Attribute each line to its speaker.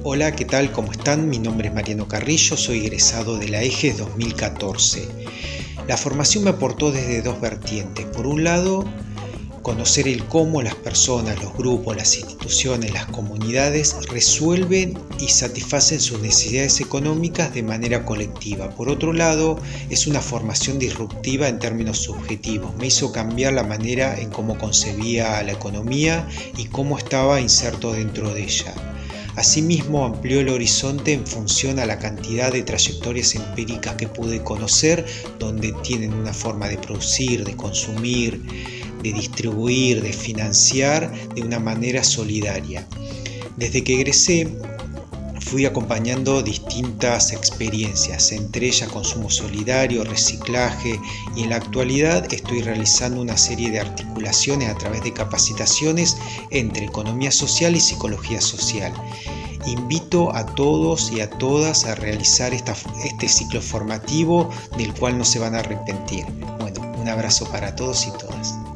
Speaker 1: Hola, ¿qué tal? ¿Cómo están? Mi nombre es Mariano Carrillo, soy egresado de la EGES 2014. La formación me aportó desde dos vertientes. Por un lado, conocer el cómo las personas, los grupos, las instituciones, las comunidades resuelven y satisfacen sus necesidades económicas de manera colectiva. Por otro lado, es una formación disruptiva en términos subjetivos. Me hizo cambiar la manera en cómo concebía la economía y cómo estaba inserto dentro de ella. Asimismo, amplió el horizonte en función a la cantidad de trayectorias empíricas que pude conocer, donde tienen una forma de producir, de consumir, de distribuir, de financiar de una manera solidaria. Desde que egresé, fui acompañando distintas experiencias, entre ellas consumo solidario, reciclaje, y en la actualidad estoy realizando una serie de articulaciones a través de capacitaciones entre economía social y psicología social. Invito a todos y a todas a realizar este ciclo formativo del cual no se van a arrepentir. Bueno, un abrazo para todos y todas.